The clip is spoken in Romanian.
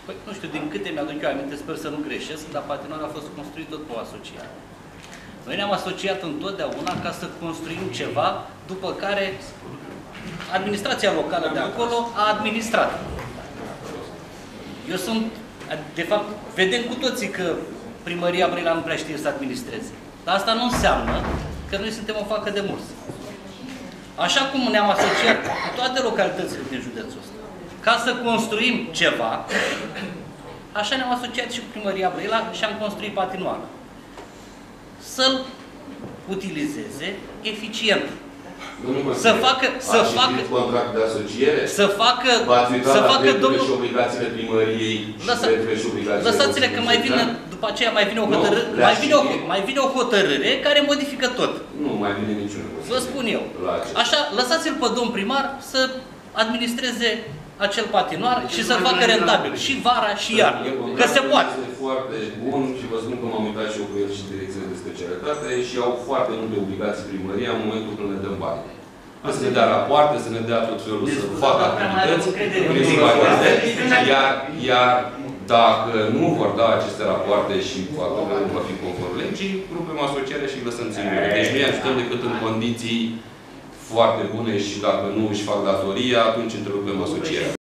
Păi, nu știu, din câte mi-aduc eu aminte, sper să nu greșesc, dar patinoara a fost construit tot cu o asociare. Noi ne-am asociat întotdeauna ca să construim ceva, după care administrația locală de acolo a administrat. Eu sunt, de fapt, vedem cu toții că primăria Brăila nu prea știe să administreze. Dar asta nu înseamnă că noi suntem o facă de murs. Așa cum ne-am asociat cu toate localitățile din județul ăsta, ca să construim ceva, așa ne-am asociat și cu primăria Brăila și am construit patinoara. Să-l utilizeze eficient. Să facă contract de asociere? Să facă domnul și obligațiile primăriei și obligațiile. Lăsați-le că mai vine după aceea mai vine o hotărâre care modifică tot. Nu mai vine niciunul. Vă spun eu. Așa, lăsați-l pe domn primar să administreze acel patinoar și să facă rentabil și vara și iarna. Că se poate. Este foarte bun și vă spun că m-am uitat și eu cu el și direcțiile de specialitate și au foarte multe obligații primăria în momentul când ne dăm bani. Să ne dea rapoarte, să ne dea tot felul, să facă activități, iar dacă nu vor da aceste rapoarte și factorul nu va fi conform legii, rupem asocierea și îi lăsăm ținere. Deci nu îi ajutăm decât în condiții foarte bune și dacă nu își fac datoria, atunci întrerupem asocierea.